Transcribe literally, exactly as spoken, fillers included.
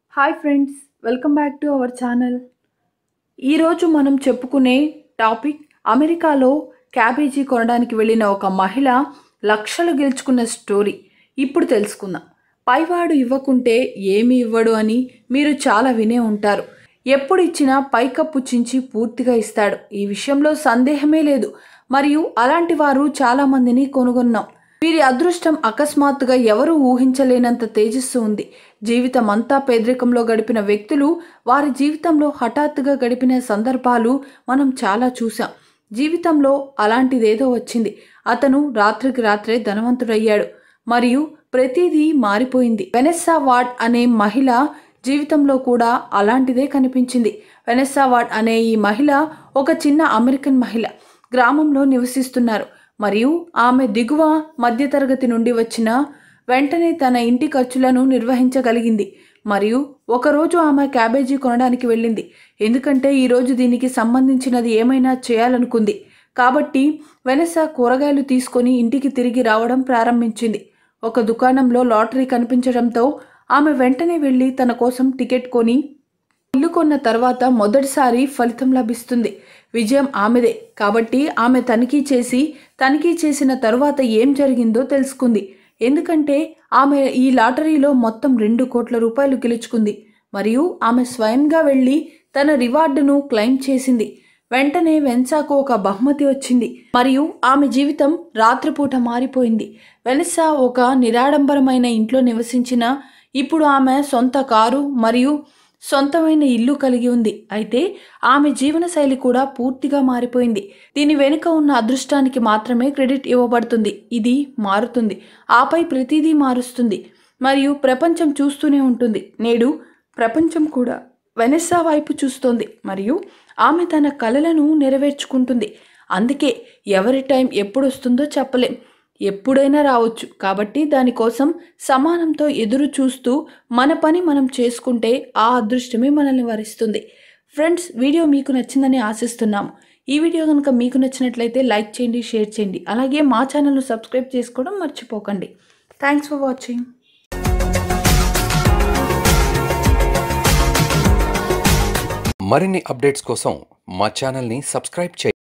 Hi friends, welcome back to our channel. ఈరోజు మనం చెప్పుకునే టాపిక్ అమెరికాలో క్యాబేజీ కొనడానికి వెళ్ళిన ఒక మహిళ లక్షలు గెలుచుకున్న స్టోరీ. ఇప్పుడు తెలుసుకుందాం. పైవాడు ఇవ్వకుంటే ఏమి ఇవ్వడు అని మీరు చాలా వినే ఉంటారు. ఎప్పుడు ఇచ్చినా పైకప్పు చించి పూర్తిగా ఇస్తాడు. ఈ విషయంలో సందేహమే లేదు. మరియు అలాంటి వారు చాలామందిని కొనుగొన్నాం. వీరి అదృష్టం అకస్మాత్తుగా ఎవరూ ఊహించలేనంత తేజస్సు ఉంది. జీవితం అంతా పేదరికంలో గడిపిన వ్యక్తులు వారి జీవితంలో హఠాత్తుగా గడిపిన సందర్భాలు మనం చాలా చూసాం. జీవితంలో అలాంటిదేదో వచ్చింది. అతను రాత్రికి రాత్రే ధనవంతుడయ్యాడు మరియు ప్రతిదీ మారిపోయింది. వెనెస్సా వార్డ్ అనే మహిళ జీవితంలో కూడా అలాంటిదే కనిపించింది. వెనెస్సా వార్డ్ అనే ఈ మహిళ ఒక చిన్న అమెరికన్ మహిళ. గ్రామంలో నివసిస్తున్నారు మరియు ఆమె దిగువ మధ్యతరగతి నుండి వచ్చిన వెంటనే తన ఇంటి ఖర్చులను నిర్వహించగలిగింది. మరియు ఒకరోజు ఆమె క్యాబేజీ కొనడానికి వెళ్ళింది, ఎందుకంటే ఈరోజు దీనికి సంబంధించినది ఏమైనా చేయాలనుకుంది. కాబట్టి వెనెస్సా కూరగాయలు తీసుకొని ఇంటికి తిరిగి రావడం ప్రారంభించింది. ఒక దుకాణంలో లాటరీ కనిపించడంతో ఆమె వెంటనే వెళ్ళి తన కోసం టికెట్ కొని ఇల్లు కొన్న తర్వాత మొదటిసారి ఫలితం లభిస్తుంది. విజయం ఆమెదే. కాబట్టి ఆమె తనిఖీ చేసి తనిఖీ చేసిన తరువాత ఏం జరిగిందో తెలుసుకుంది. ఎందుకంటే ఆమె ఈ లాటరీలో మొత్తం రెండు కోట్ల రూపాయలు గెలుచుకుంది మరియు ఆమె స్వయంగా వెళ్ళి తన రివార్డును క్లెయిమ్ చేసింది. వెంటనే వెన్సాకు ఒక బహుమతి వచ్చింది మరియు ఆమె జీవితం రాత్రిపూట మారిపోయింది. వెనెస్సా ఒక నిరాడంబరమైన ఇంట్లో నివసించిన ఇప్పుడు ఆమె సొంత కారు మరియు సొంతమైన ఇల్లు కలిగి ఉంది. అయితే ఆమె జీవనశైలి కూడా పూర్తిగా మారిపోయింది. దీని వెనుక ఉన్న అదృష్టానికి మాత్రమే క్రెడిట్ ఇవ్వబడుతుంది. ఇది మారుతుంది, ఆపై ప్రతిదీ మారుస్తుంది మరియు ప్రపంచం చూస్తూనే ఉంటుంది. నేడు ప్రపంచం కూడా వెనెస్సా వైపు చూస్తోంది మరియు ఆమె తన కలలను నెరవేర్చుకుంటుంది. అందుకే ఎవరి టైం ఎప్పుడు వస్తుందో చెప్పలేం, ఎప్పుడైనా రావచ్చు. కాబట్టి దానికోసం సమానంతో ఎదురు చూస్తూ మన పని మనం చేసుకుంటే ఆ అదృష్టమే మనల్ని వరిస్తుంది. ఫ్రెండ్స్, వీడియో మీకు నచ్చిందని ఆశిస్తున్నాము. ఈ వీడియో కనుక మీకు నచ్చినట్లయితే లైక్ చేయండి, షేర్ చేయండి. అలాగే మా ఛానల్ను సబ్స్క్రైబ్ చేసుకోవడం మర్చిపోకండి. Thanks for watching. మరిన్ని అప్డేట్స్ కోసం మా ఛానల్ని సబ్స్క్రైబ్ చేయండి.